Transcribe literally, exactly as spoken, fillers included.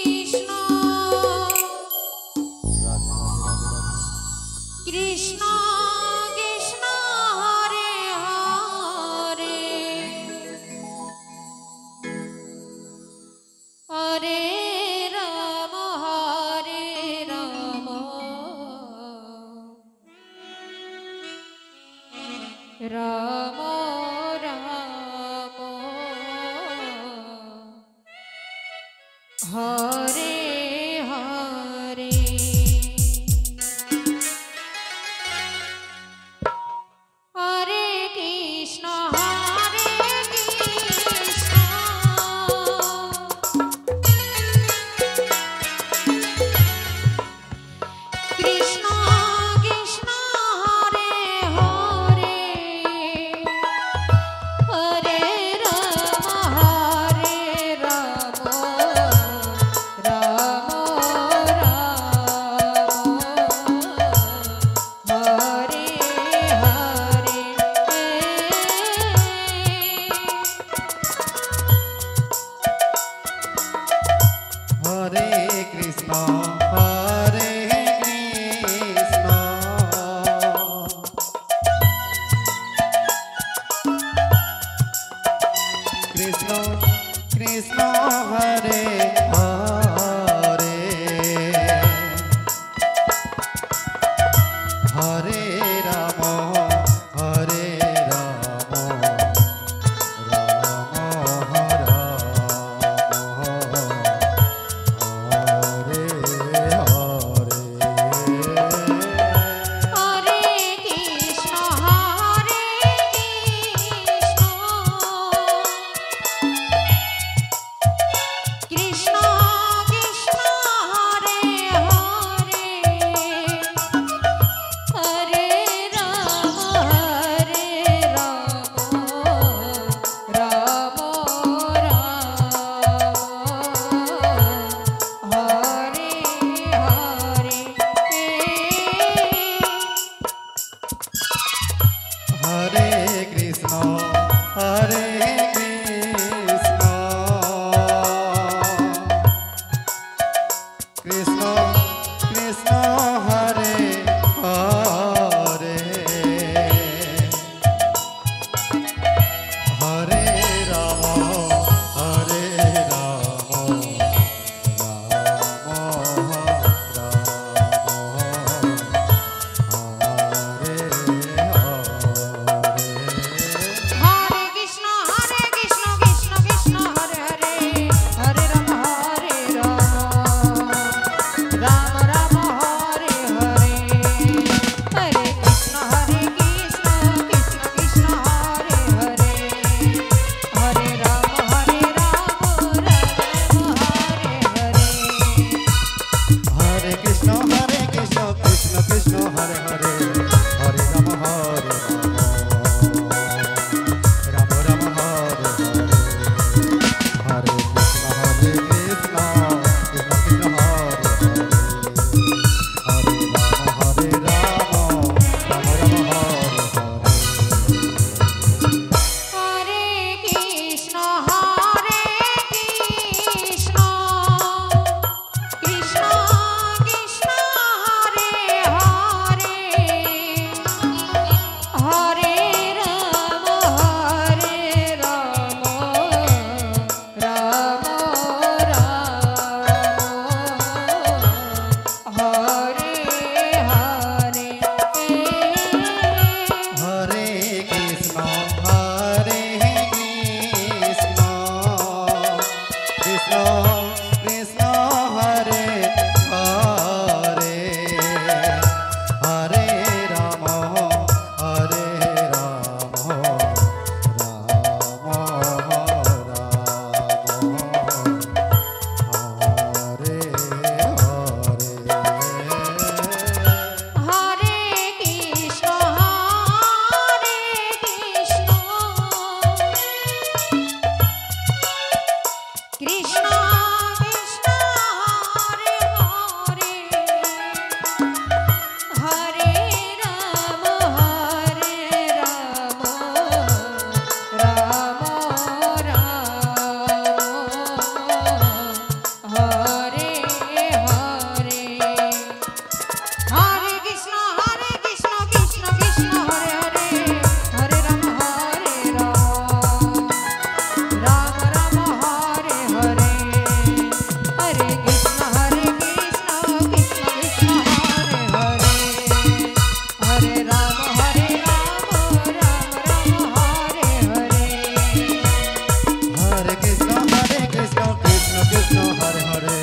Ram Ram Hare Hare Hare Krishna Hare Krishna Krishna Krishna Hare Hare Hare Ram Hare Ram Ram Ram Hare Hare Hare Krishna Hare Krishna Krishna Krishna Hare Hare Hare Ram Hare Ram Ram Hare Hare Hare Krishna Hare Krishna Krishna Krishna Hare Hare Hare Ram Hare Ram Ram Ram Hare Hare Hare Krishna Hare Krishna Krishna Krishna Hare Hare Hare Ram Hare Ram Ram Hare Krishna Hare Krishna Krishna Krishna Hare Hare Hare Ram Hare Ram Ram Ram Hare Hare Hare Krishna Hare Krishna Krishna Krishna Hare Hare Hare Ram Hare Ram Ram Hare Hare Hare Krishna Hare Krishna Krishna Krishna Hare Hare Hare Ram Hare Ram Ram Ram Hare Hare Hare Krishna Hare Krishna Krishna Krishna Hare Hare Hare Ram Hare Ram Ram Ram Hare Krishna Krishna Hare Hare